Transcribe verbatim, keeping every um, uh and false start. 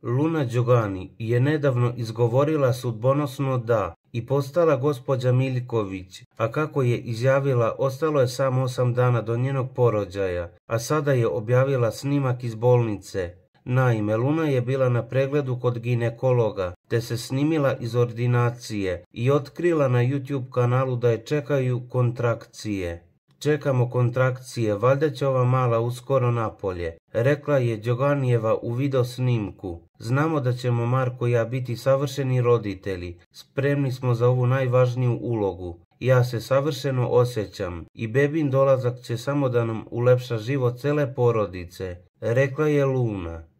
Luna Đogani je nedavno izgovorila sudbonosno da i postala gospođa Miljković, a kako je izjavila, ostalo je samo osam dana do njenog porođaja, a sada je objavila snimak iz bolnice. Naime, Luna je bila na pregledu kod ginekologa, te se snimila iz ordinacije i otkrila na YouTube kanalu da je čekaju kontrakcije. Čekamo kontrakcije, valjda će ova mala uskoro napolje, rekla je Đoganijeva u video snimku. Znamo da ćemo Marko i ja biti savršeni roditelji, spremni smo za ovu najvažniju ulogu. Ja se savršeno osjećam i bebin dolazak će samo da nam ulepša život cele porodice, rekla je Luna.